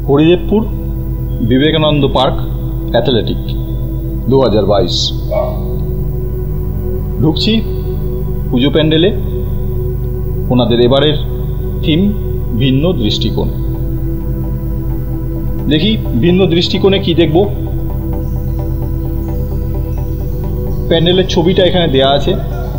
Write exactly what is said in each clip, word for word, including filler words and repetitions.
Haridevpur Vivekananda park athletic দু হাজার বাইশ। ঢুকছি পুজো প্যান্ডেলে। ওনাদের এবারের থিম ভিন্ন দৃষ্টিকোণ। দেখি ভিন্ন দৃষ্টিকোণে কি দেখব। প্যান্ডেলের ছবিটা এখানে দেয়া আছে।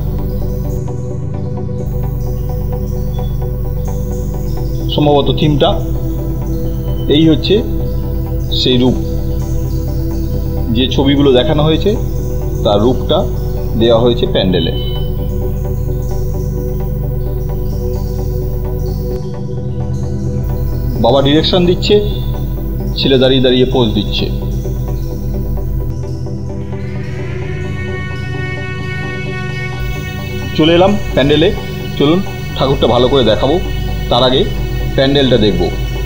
সম্ভবত থিমটা এই হচ্ছে সেই রূপ, যে ছবিগুলো দেখানো হয়েছে তার রূপটা দেওয়া হয়েছে প্যান্ডেলে। বাবা ডিরেকশন দিচ্ছে, ছেলে দাঁড়িয়ে দাঁড়িয়ে পোজ দিচ্ছে। চলে এলাম প্যান্ডেলে। চলুন ঠাকুরটা ভালো করে দেখাবো, তার আগে প্যান্ডেলটা দেখব।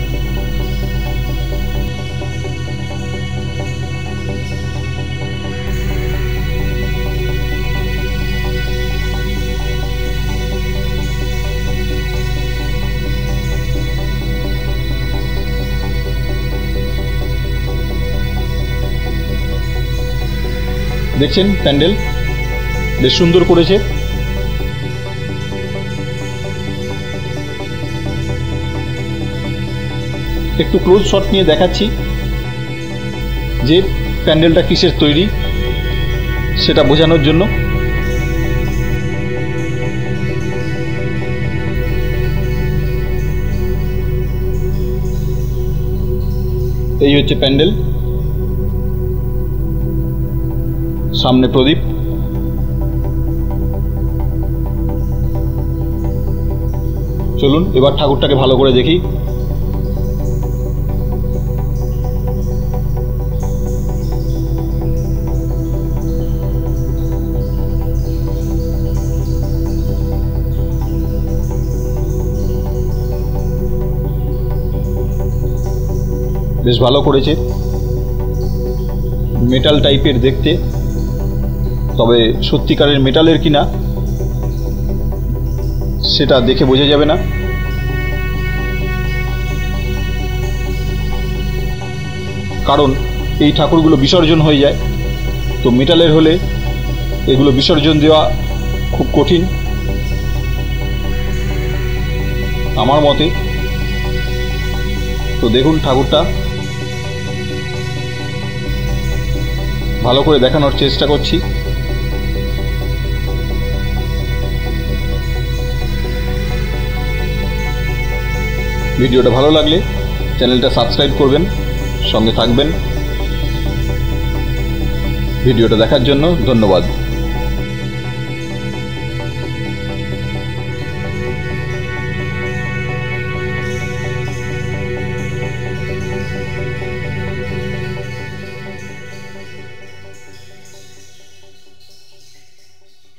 দেখছেন প্যান্ডেল বেশ সুন্দর করেছে। একটু ক্লোজ শট নিয়ে দেখাচ্ছি যে প্যান্ডেলটা কিসের তৈরি সেটা বোঝানোর জন্য। এই হচ্ছে প্যান্ডেল, সামনে প্রদীপ। চলুন এবার ঠাকুরটাকে ভালো করে দেখি। বেশ ভালো করেছে, মেটাল টাইপের দেখতে, তবে সত্যিকারের মেটালের কিনা সেটা দেখে বোঝা যাবে না। কারণ এই ঠাকুরগুলো বিসর্জন হয়ে যায়, তো মেটালের হলে এগুলো বিসর্জন দেওয়া খুব কঠিন আমার মতে। তো দেখুন ঠাকুরটা ভালো করে দেখানোর চেষ্টা করছি। ভিডিওটা ভালো লাগলে চ্যানেলটা সাবস্ক্রাইব করবেন, সঙ্গে থাকবেন। ভিডিওটা দেখার জন্য ধন্যবাদ।